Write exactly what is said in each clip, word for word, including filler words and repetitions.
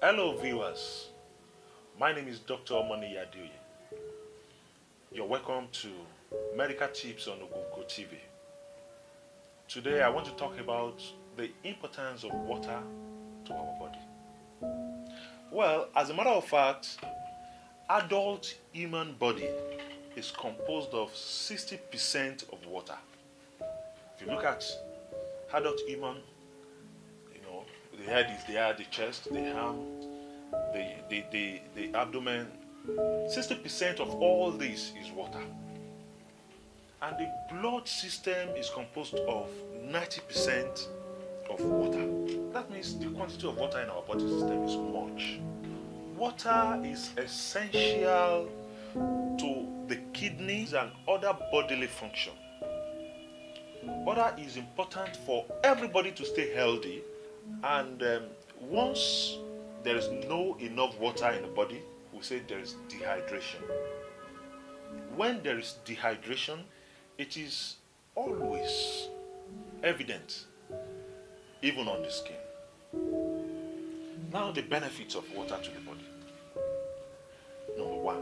Hello viewers, my name is Doctor Omoni Yaduye. You're welcome to Medical Tips on Ogungo T V. Today I want to talk about the importance of water to our body. Well, as a matter of fact, adult human body is composed of sixty percent of water. If you look at adult human, you know, the head is there, the chest, the arm, the, the, the, the abdomen, sixty percent of all this is water. And the blood system is composed of ninety percent of water. That means the quantity of water in our body system is much. Water is essential to the kidneys and other bodily function. Water is important for everybody to stay healthy, and um, once there is no enough water in the body, we say there is dehydration. When there is dehydration, it is always evident, even on the skin. Now the benefits of water to the body. Number one,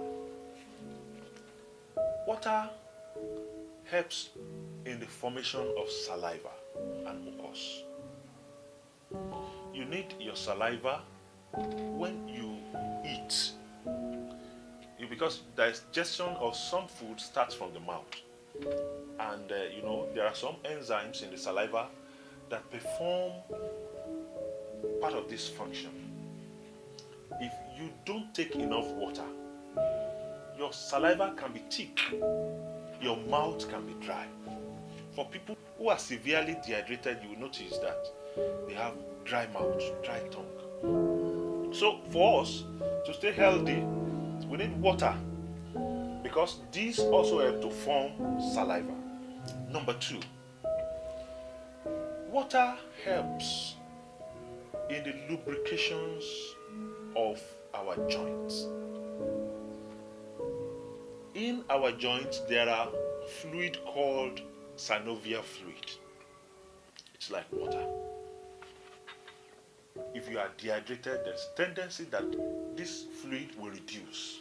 water helps in the formation of saliva and mucus. You need your saliva when you eat, because digestion of some food starts from the mouth, and uh, you know there are some enzymes in the saliva that perform part of this function. If you don't take enough water, your saliva can be thick, your mouth can be dry. For people who are severely dehydrated, you will notice that they have dry mouth, dry tongue. So for us to stay healthy, we need water, because these also help to form saliva. Number two, water helps in the lubrications of our joints. In our joints, there are fluid called synovial fluid. It's like water. If you are dehydrated, there's a tendency that this fluid will reduce.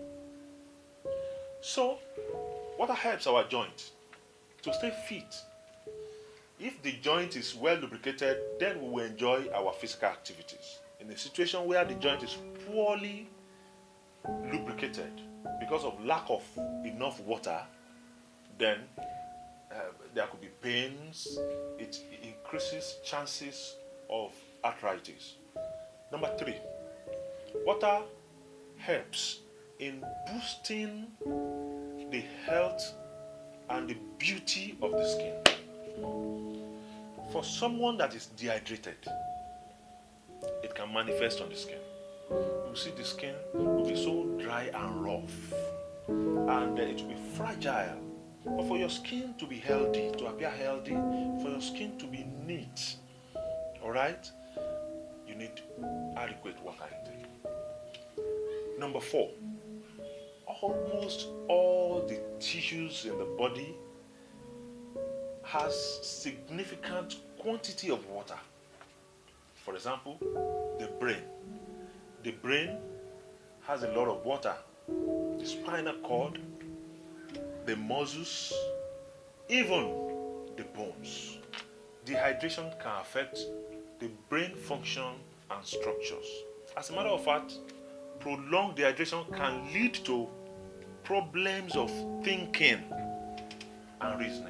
So, water helps our joint to stay fit. If the joint is well lubricated, then we will enjoy our physical activities. In a situation where the joint is poorly lubricated because of lack of enough water, then uh, there could be pains. It increases chances of arthritis. Number three, water helps in boosting the health and the beauty of the skin. For someone that is dehydrated, it can manifest on the skin. You see the skin will be so dry and rough, and uh, it will be fragile. But for your skin to be healthy, to appear healthy, for your skin to be neat, all right, you need adequate water intake. Number four, almost all the tissues in the body has significant quantity of water. For example, the brain. The brain has a lot of water. The spinal cord, the muscles, even the bones. Dehydration can affect the brain function and structures. As a matter of fact, prolonged dehydration can lead to problems of thinking and reasoning.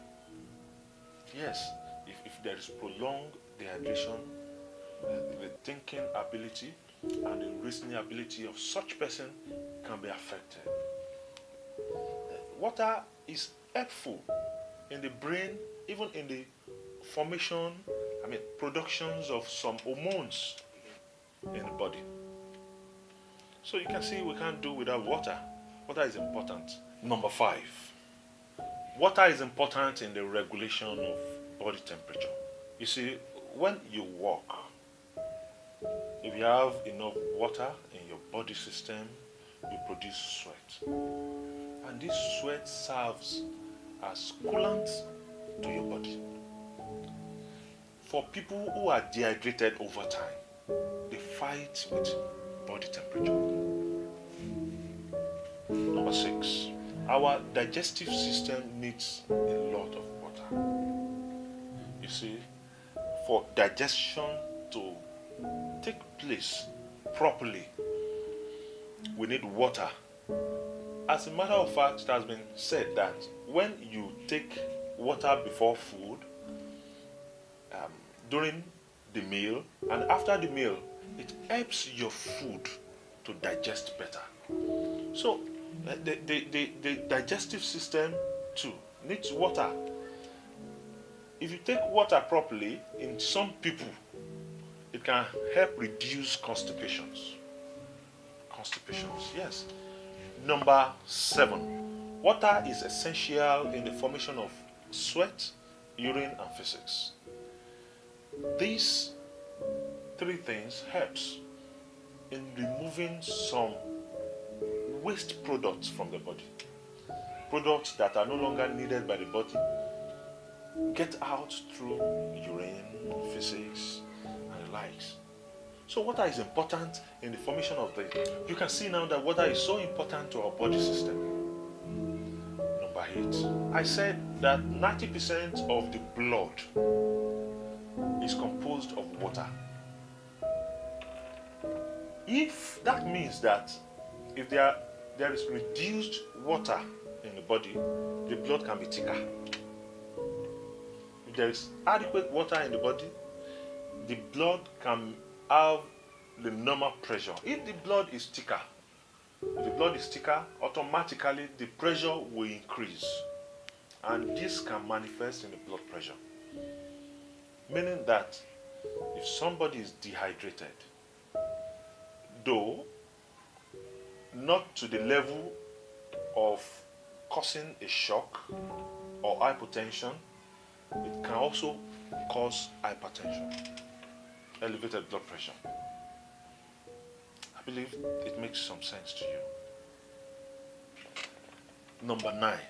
Yes, if, if there is prolonged dehydration, uh, the thinking ability and the reasoning ability of such person can be affected. Uh, water is helpful in the brain, even in the formation, I mean, productions of some hormones in the body. So you can see we can't do without water. Water is important. Number five, water is important in the regulation of body temperature. You see, when you walk, if you have enough water in your body system, you produce sweat. And this sweat serves as coolant to your body. For people who are dehydrated over time, the fight with body temperature. Number six, our digestive system needs a lot of water. You see, for digestion to take place properly, we need water. As a matter of fact, it has been said that when you take water before food, um, during the meal, and after the meal, it helps your food to digest better. So, the, the, the, the digestive system too needs water. If you take water properly, in some people, it can help reduce constipations. Constipations, yes. Number seven, water is essential in the formation of sweat, urine, and feces. These three things helps in removing some waste products from the body. Products that are no longer needed by the body get out through urine, feces, and the likes. So water is important in the formation of the... You can see now that water is so important to our body system. Number eight, I said that ninety percent of the blood is composed of water. If that means that if there, there is reduced water in the body, the blood can be thicker. If there is adequate water in the body, the blood can have the normal pressure. If the blood is thicker, if the blood is thicker, automatically the pressure will increase. And this can manifest in the blood pressure. Meaning that if somebody is dehydrated, though not to the level of causing a shock or hypotension, it can also cause hypertension, elevated blood pressure. I believe it makes some sense to you. Number nine,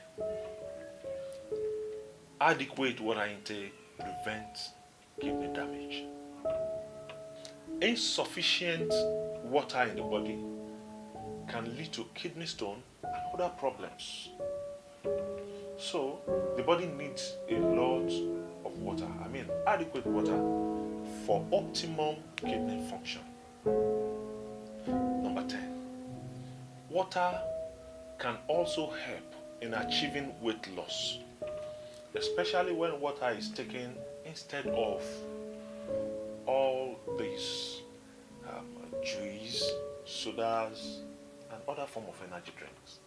adequate water intake prevents kidney damage. Insufficient water in the body can lead to kidney stone and other problems. So the body needs a lot of water, I mean adequate water, for optimum kidney function. Number ten, water can also help in achieving weight loss, especially when water is taken instead of all these um, juice, sodas, and other form of energy drinks.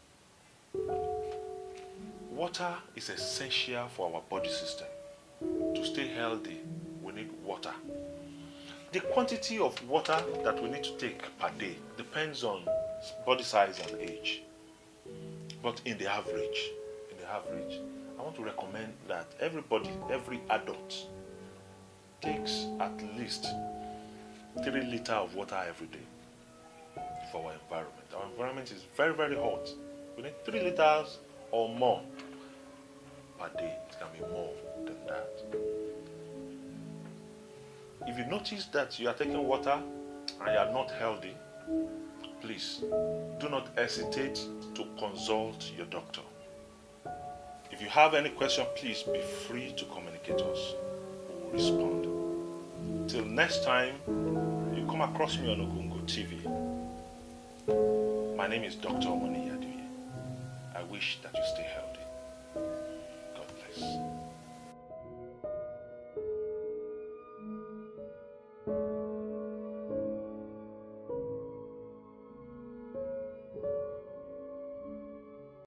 Water is essential for our body system. To stay healthy, we need water. The quantity of water that we need to take per day depends on body size and age. But in the average, in the average, I want to recommend that everybody, every adult, takes at least three liters of water every day for our environment. Our environment is very, very hot. We need three liters or more per day. It can be more than that. If you notice that you are taking water and you are not healthy, please do not hesitate to consult your doctor. If you have any question, please be free to communicate us. We will respond. Till next time, you come across me on Ogungo T V. My name is Doctor Omoni Yaduye. I wish that you stay healthy. God bless.